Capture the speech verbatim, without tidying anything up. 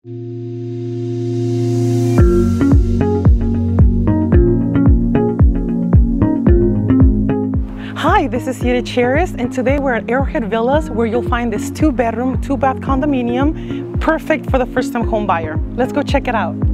Hi, this is Chairez, and today we're at Arrowhead Villas, where you'll find this two bedroom, two bath condominium, perfect for the first time home buyer. Let's go check it out.